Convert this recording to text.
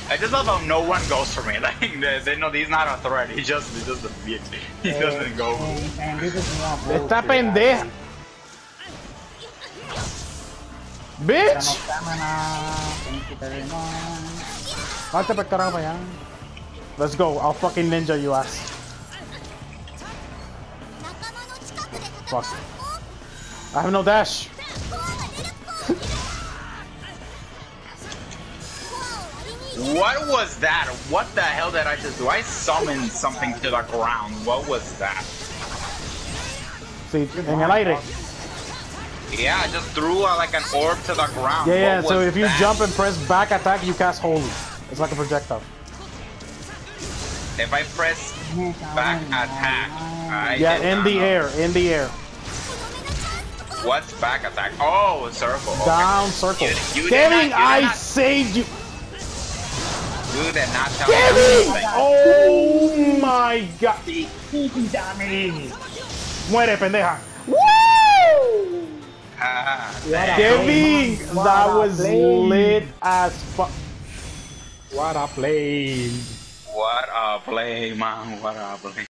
I just love how no one goes for me. Like they know he's not a threat. He just he doesn't go. Esta pendeja. Bitch! Vete pa carajo pa yan. Let's go. I'll fucking ninja you ass. Fuck. I have no dash. What was that? What the hell did I just do? I summoned something to the ground. What was that? See, en el aire. Yeah, I just threw like an orb to the ground. Yeah, what so was if you that? jump and press back attack, you cast holy. It's like a projectile. If I press back attack, Yeah, in the air, in the air. What's back attack? Oh, circle. Okay. Down, circle. You Kevin, I saved you. You did not tell Kevin! me. Oh my god. Muere, pendeja. Woo! Kevin, that was lit as fuck. What a play! What a play, man. What a play.